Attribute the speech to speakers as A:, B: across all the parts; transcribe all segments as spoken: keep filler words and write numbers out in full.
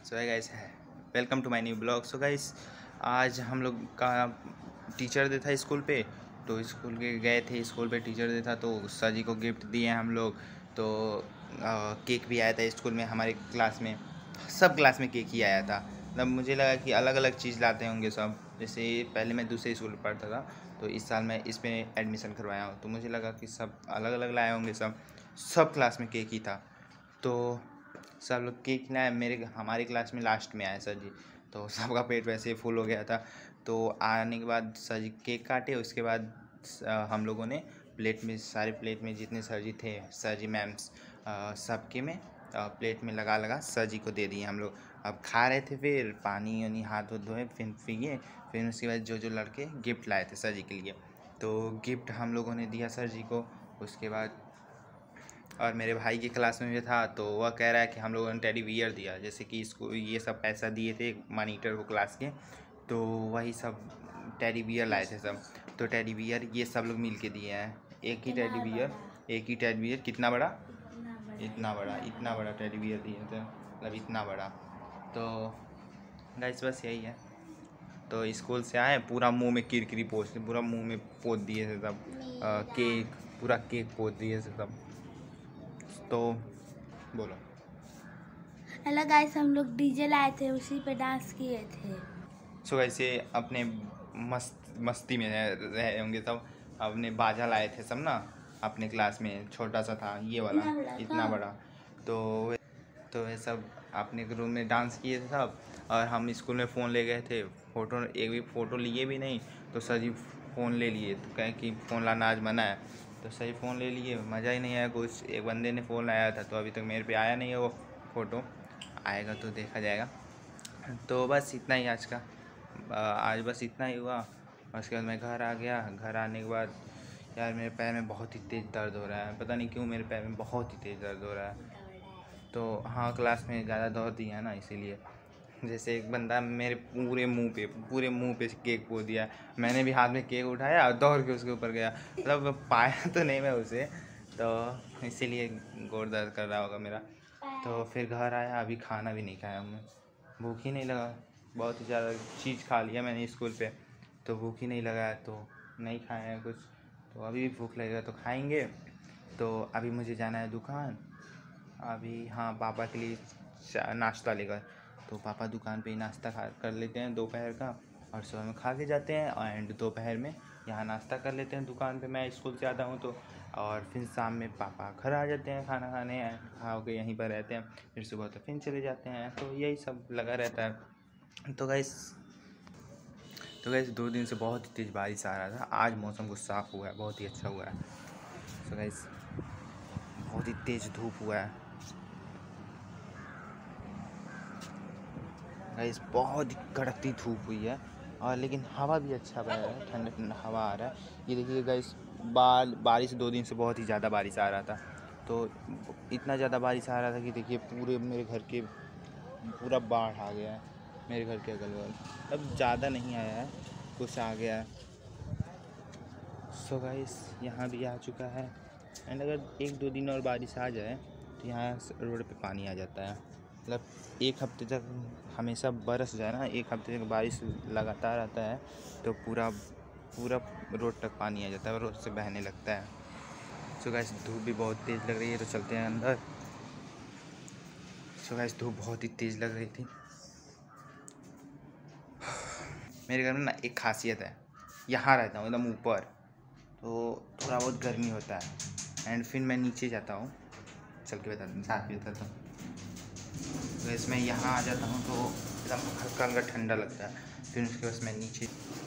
A: So guys, welcome to my new blog. So guys, आज हम लोग का टीचर डे था स्कूल पे। तो स्कूल के गए थे, स्कूल पे टीचर डे था तो सर जी को गिफ्ट दिए हम लोग। तो आ, केक भी आया था स्कूल में, हमारे क्लास में सब क्लास में केक ही आया था। मतलब मुझे लगा कि अलग अलग चीज़ लाते होंगे सब। जैसे पहले मैं दूसरे स्कूल में पढ़ता था तो इस साल मैं इसमें एडमिशन करवाया हूँ, तो मुझे लगा कि सब अलग अलग लाए होंगे। सब सब क्लास में केक ही था। तो सब लोग केक लाए, मेरे हमारी क्लास में लास्ट में आए सर जी, तो सबका पेट वैसे ही फुल हो गया था। तो आने के बाद सर जी केक काटे, उसके बाद हम लोगों ने प्लेट में, सारे प्लेट में जितने सर जी थे, सर जी मैम्स, सबके में प्लेट में लगा लगा सर जी को दे दिए हम लोग। अब खा रहे थे, फिर पानी वानी हाथ वाथ धोए, फिर पिए। फिर उसके बाद जो जो लड़के गिफ्ट लाए थे सर जी के लिए, तो गिफ्ट हम लोगों ने दिया सर जी को। उसके बाद और मेरे भाई की क्लास में भी था, तो वह कह रहा है कि हम लोगों ने टेडी बियर दिया, जैसे कि इसको ये सब पैसा दिए थे मॉनिटर को क्लास के, तो वही सब टेडी बियर लाए थे सब। तो टेडी बियर ये सब लोग मिल के दिए हैं। एक ही टेडी बियर एक ही टेडी बियर कितना बड़ा, इतना बड़ा इतना बड़ा टेडी बियर दिए थे, मतलब इतना बड़ा। तो गाइस बस यही है। तो स्कूल से आए, पूरा मुंह में किरकिरी पोछ, पूरा मुंह में पोत दिए थे सब केक, पूरा केक पोत दिए थे सब। तो बोलो।
B: हेलो गाइस, हम लोग डीजे लाए थे, उसी पे डांस किए थे।
A: सो ऐसे अपने मस्त मस्ती में रहे होंगे सब। अपने बाजा लाए थे सब ना, अपने क्लास में छोटा सा था ये वाला, इतना बड़ा। तो तो वे सब अपने रूम में डांस किए थे सब। और हम स्कूल में फ़ोन ले गए थे, फ़ोटो एक भी फ़ोटो लिए भी नहीं। तो सर जी फ़ोन ले लिए, तो कहें कि फ़ोन लाना आज मना है। तो सही फ़ोन ले लिए, मज़ा ही नहीं आया कुछ। एक बंदे ने फ़ोन लाया था, तो अभी तक मेरे पे आया नहीं है वो फ़ोटो, आएगा तो देखा जाएगा। तो बस इतना ही आज का, आज बस इतना ही हुआ। उसके बाद मैं घर आ गया। घर आने के बाद यार मेरे पैर में बहुत ही तेज़ दर्द हो रहा है, पता नहीं क्यों मेरे पैर में बहुत ही तेज़ दर्द हो रहा है। तो हाँ, क्लास में ज़्यादा दौड़ दिया है ना, इसीलिए। जैसे एक बंदा मेरे पूरे मुंह पे पूरे मुंह पे केक पो दिया, मैंने भी हाथ में केक उठाया और दौड़ के उसके ऊपर गया। मतलब पाया तो नहीं मैं उसे, तो इसीलिए गोर दर्द कर रहा होगा मेरा। तो फिर घर आया, अभी खाना भी नहीं खाया मैं, भूख ही नहीं लगा। बहुत ही ज़्यादा चीज़ खा लिया मैंने स्कूल पे, तो भूख ही नहीं लगा, तो नहीं खाए हैं कुछ। तो अभी भी भूख लगेगा तो खाएंगे। तो अभी मुझे जाना है दुकान अभी, हाँ, पापा के लिए नाश्ता लेकर। तो पापा दुकान पे ही नाश्ता खा कर लेते हैं दोपहर का, और सुबह में खा के जाते हैं। एंड दोपहर में यहाँ नाश्ता कर लेते हैं दुकान पे, मैं स्कूल से आता हूँ तो। और फिर शाम में पापा घर आ जाते हैं खाना खाने, खा के यहीं पर रहते हैं। फिर सुबह तो फिर चले जाते हैं, तो यही सब लगा रहता है। तो गाइस तो गाइस दो दिन से बहुत ही तेज़ बारिश आ रहा था, आज मौसम कुछ साफ़ हुआ है, बहुत ही अच्छा हुआ है। तो गाइस बहुत ही तेज़ धूप हुआ है गाइस, बहुत ही कड़कती धूप हुई है। और लेकिन हवा भी अच्छा बह रहा है, ठंडा ठंडा हवा आ रहा है। ये देखिए गाइस, बाल बारिश दो दिन से बहुत ही ज़्यादा बारिश आ रहा था। तो इतना ज़्यादा बारिश आ रहा था कि देखिए पूरे मेरे घर के पूरा बाढ़ आ गया है, मेरे घर के अगल बगल। अब ज़्यादा नहीं आया है, कुछ आ गया है। सो गाइस यहाँ भी आ चुका है। एंड अगर एक दो दिन और बारिश आ जाए तो यहाँ रोड पे पानी आ जाता है। मतलब एक हफ्ते तक हमेशा बरस जाए ना, एक हफ्ते तक बारिश लगातार आता है, तो पूरा पूरा रोड तक पानी आ जाता है और रोड से बहने लगता है। सो गाइस धूप भी बहुत तेज़ लग रही है, तो चलते हैं अंदर। सो गाइस धूप बहुत ही तेज़ लग रही थी। मेरे घर में ना एक खासियत है, यहाँ रहता हूँ एकदम ऊपर, तो थोड़ा बहुत गर्मी होता है। एंड फिर मैं नीचे जाता हूँ, चल के बताता हूँ, साथ में बताता हूँ। तो इसमें यहाँ आ जाता हूँ तो एकदम हल्का हल्का ठंडा लगता है। फिर उसके बाद मैं नीचे,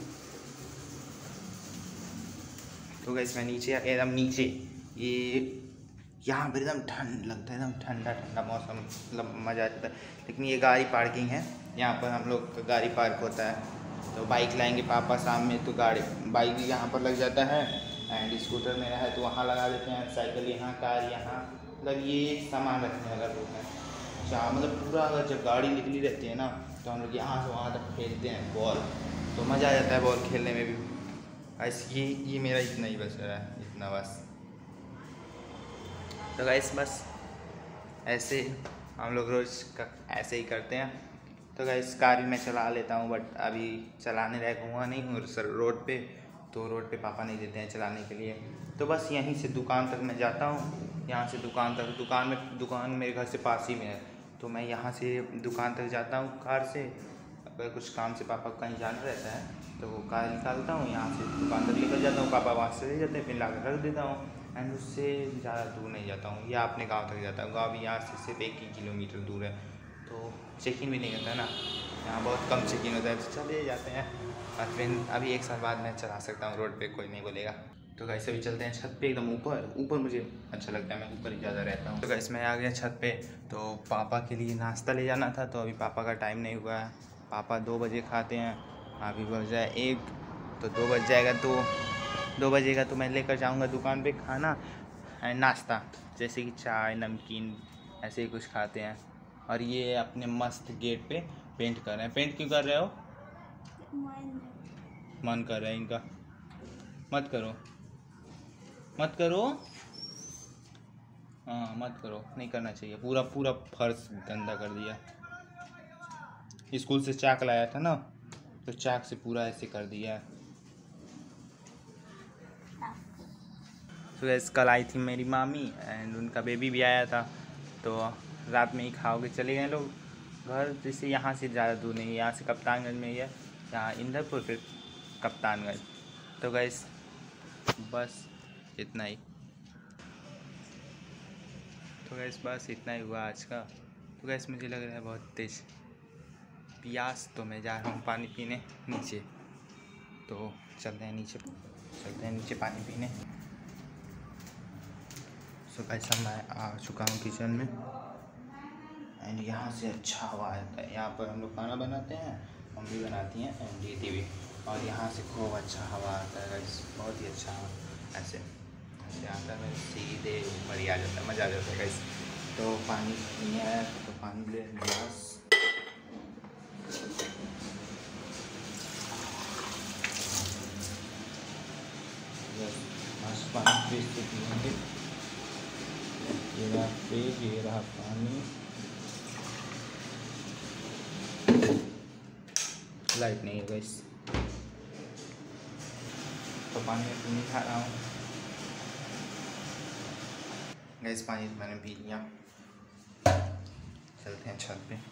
A: तो गैस मैं नीचे एकदम नीचे, ये यहाँ पर एकदम ठंड लगता है, एकदम ठंडा ठंडा मौसम, मतलब मज़ा आ जाता है। लेकिन ये गाड़ी पार्किंग है, यहाँ पर हम लोग का गाड़ी पार्क होता है। तो बाइक लाएंगे पापा शाम में, तो गाड़ी बाइक भी यहाँ पर लग जाता है। एंड स्कूटर मेरा है तो वहाँ लगा देते हैं, साइकिल यहाँ, कार यहाँ, मतलब ये सामान रखने वाला रूम है। अच्छा, मतलब पूरा अगर जब गाड़ी निकली रहती है ना, तो हम लोग यहाँ से वहाँ तक खेलते हैं बॉल, तो मज़ा आ जाता है बॉल खेलने में भी। ऐसे ये ये मेरा इतना ही बच रहा है, इतना बस। तो गाइस बस ऐसे हम लोग रोज़ ऐसे ही करते हैं। तो गाइस कार मैं चला लेता हूँ, बट अभी चलाने लायक हुआ नहीं हूँ सर रोड पे, तो रोड पे पापा नहीं देते हैं चलाने के लिए। तो बस यहीं से दुकान तक मैं जाता हूँ, यहाँ से दुकान तक, दुकान में दुकान मेरे घर से पास ही में है, तो मैं यहाँ से दुकान तक जाता हूँ कार से। अगर कुछ काम से पापा को कहीं जाना रहता है तो वो कार निकालता हूँ, यहाँ से दुकान तक लेकर जाता हूँ, पापा वहाँ से ले जाते हैं, फिर ला कर रख देता हूँ। एंड उससे ज़्यादा दूर नहीं जाता हूँ, या अपने गांव तक जाता हूँ। गांव भी यहाँ से सिर्फ एक ही किलोमीटर दूर है, तो चेकिंग भी नहीं करता है ना, यहाँ बहुत कम चेकिंग होता है, तो चले जाते हैं। और फिर अभी एक साल बाद मैं चला सकता हूँ रोड पे, कोई नहीं बोलेगा। तो गाइस अभी चलते हैं छत पे, एकदम ऊपर ऊपर मुझे अच्छा लगता है, मैं ऊपर ही ज़्यादा रहता हूँ। तो गाइस मैं आ गया छत पे, तो पापा के लिए नाश्ता ले जाना था, तो अभी पापा का टाइम नहीं हुआ है, पापा दो बजे खाते हैं, अभी बज जाए एक, तो दो बज जाएगा, तो दो बजेगा तो मैं लेकर जाऊंगा दुकान पे खाना एंड नाश्ता, जैसे कि चाय नमकीन ऐसे ही कुछ खाते हैं। और ये अपने मस्त गेट पे पेंट कर रहे हैं। पेंट क्यों कर रहे हो? मन कर रहा है इनका। मत करो मत करो हाँ मत करो, नहीं करना चाहिए। पूरा पूरा फर्श गंदा कर दिया। स्कूल से चाक लाया था ना, तो चाक से पूरा ऐसे कर दिया। तो गैस कल आई थी मेरी मामी एंड उनका बेबी भी आया था, तो रात में ही खाओगे चले गए लोग घर। जैसे यहाँ से ज़्यादा दूर नहीं है, यहाँ से कप्तानगंज में ही है, यहाँ इंदरपुर फिर कप्तानगंज। तो गैस बस इतना ही तो गैस बस इतना ही हुआ आज का। तो गैस मुझे लग रहा है बहुत तेज़ प्यास, तो मैं जा रहा हूँ पानी पीने नीचे। तो चलते हैं नीचे चलते हैं नीचे पानी पीने। सो गाइस मैं आ चुका हूँ किचन में एंड यहाँ से अच्छा हवा आता है। यहाँ पर हम लोग खाना बनाते हैं, मम्मी बनाती हैं एंड दीदी भी, और यहाँ से खूब अच्छा हवा आता है गाइस, बहुत ही अच्छा हवा ऐसे ऐसे आता है, सीधे ऊपर ही आ जाता है, मज़ा आ जाता है गाइस। तो पानी नहीं आया तो पानी ले गिलास। बस पानी फ्रिज से पिएंगे। ये रहा फ्रिज, ये रहा पानी। लाइट नहीं है गाइस, तो पानी में पी नहीं खा रहा हूँ गैस। पानी तो मैंने पी लिया, चलते हैं छत पे।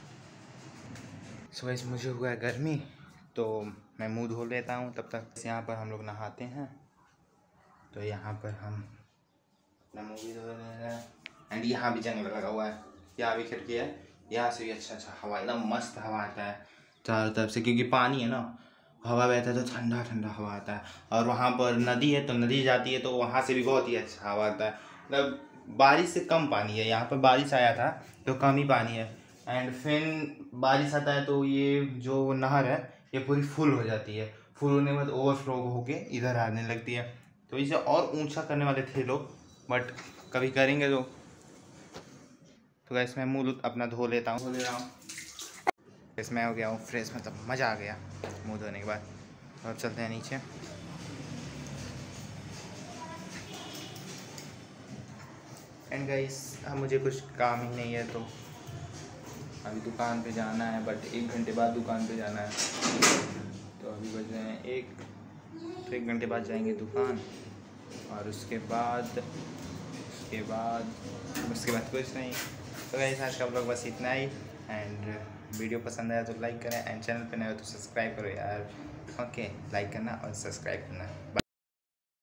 A: सो गैस मुझे हुआ है गर्मी, तो मैं मुंह धो लेता हूँ तब तक। यहाँ पर हम लोग नहाते हैं, तो यहाँ पर हम अपना मुँह भी धो रहे हैं एंड यहाँ भी जंगल लगा हुआ है, यहाँ भी खिड़की है, यहाँ से भी अच्छा अच्छा हवा, एकदम मस्त हवा आता है चारों तरफ से, क्योंकि पानी है ना, हवा बहता है तो ठंडा ठंडा हवा आता है। और वहाँ पर नदी है, तो नदी जाती है तो वहाँ से भी बहुत ही अच्छा हवा आता है। मतलब बारिश से कम पानी है, यहाँ पर बारिश आया था तो कम ही पानी है एंड फिर बारिश आता है तो ये जो नहर है ये पूरी फुल हो जाती है। फुल होने के बाद ओवरफ्लो होके इधर आने लगती है, तो इसे और ऊंचा करने वाले थे लोग, बट कभी करेंगे तो। तो गैस मैं मुँह अपना धो लेता हूँ धो ले रहा हूँ गैस मैं हो गया हूँ फ्रेश, मतलब मज़ा आ गया मुँह धोने के बाद। अब चलते हैं नीचे। एंड गाइस अब मुझे कुछ काम ही नहीं है, तो अभी दुकान पे जाना है, बट एक घंटे बाद दुकान पे जाना है। तो अभी बज रहे हैं एक, तो एक घंटे बाद जाएंगे दुकान, और उसके बाद उसके बाद उसके बाद कुछ नहीं। तो गाइस आज का व्लॉग बस इतना ही, एंड वीडियो पसंद आया तो लाइक करें एंड चैनल पे नए हो तो सब्सक्राइब करो यार। ओके, लाइक करना और सब्सक्राइब करना।